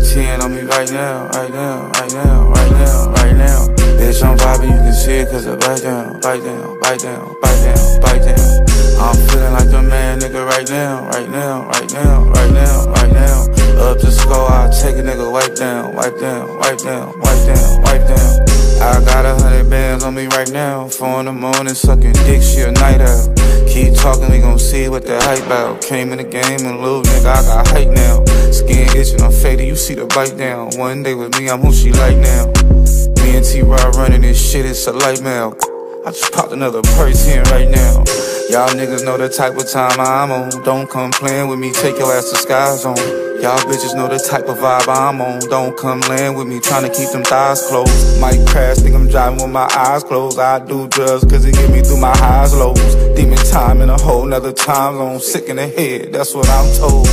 perk 10 on me right now, right now, right now, right now, right now. Bitch, I'm vibing, you can see it cause I bite down, bite down, bite down, bite down, bite down. I'm feeling like the man, nigga, right now, right now, right now, right now, right now. Up to score, I'll take a nigga, wipe down, wipe down, wipe down, wipe down, wipe down. I got 100 bands on me right now. 4 in the morning, sucking dick, she a night out. Keep talking, we gon' see what the hype out. Came in the game and little nigga, I got hype now. Skin itching, I'm faded, you see the bite down. One day with me, I'm who she like now. Me and T-Rod running this shit, it's a light mail. I just popped another perk 10 right now. Y'all niggas know the type of time I'm on. Don't come playing with me, take your ass to Sky Zone. Y'all bitches know the type of vibe I'm on. Don't come land with me, tryna keep them thighs closed. Might crash, think I'm driving with my eyes closed. I do drugs cause it get me through my highs, lows. Demon time in a whole nother time zone. Sick in the head, that's what I'm told.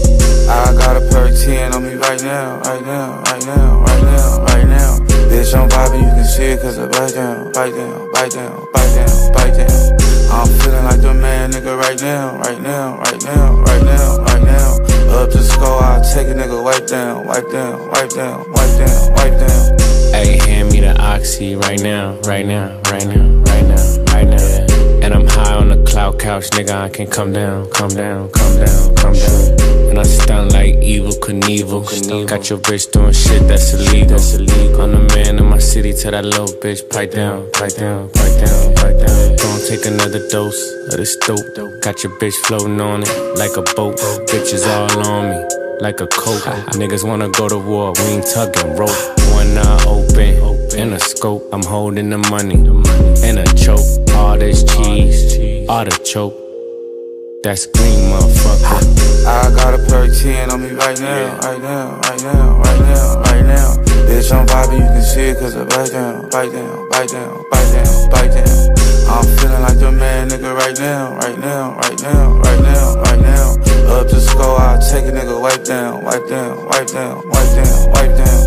I got a perk 10 on me right now, right now, right now, right now, right now. Bitch, I'm vibing, you can see it cause I bite down, bite down, bite down, bite down, bite down. I'm feeling like the man, nigga, right now, right now, right now, right now, right now. Up to score, I'll take a nigga, wipe down, wipe down, wipe down, wipe down, wipe down. Hey, hand me the oxy right now, right now, right now, right now, right now. And I'm high on the cloud couch, nigga, I can come down, come down, come down, come down. And I stun like Evel Knievel. Got your bitch doing shit that's illegal. I'm the man in my city, tell that little bitch, pipe down, pipe down, pipe down, pipe down. Gon' take another dose of this dope. Got your bitch floating on it like a boat. Bitches all on me like a coat. Niggas wanna go to war, we ain't tugging rope. One eye open, in a scope. I'm holding the money, in a choke. All this cheese, artichoke. That's green, motherfucker. I got a perk 10 on me right now, right now, right now, right now, right now. Bitch, I'm vibing, you can see it cause I bite down, bite down, bite down, bite down, bite down. I'm feeling like the man, nigga, right now, right now, right now, right now, right now. Up to score, I'll take a nigga, wipe down, wipe down, wipe down, wipe down, wipe down.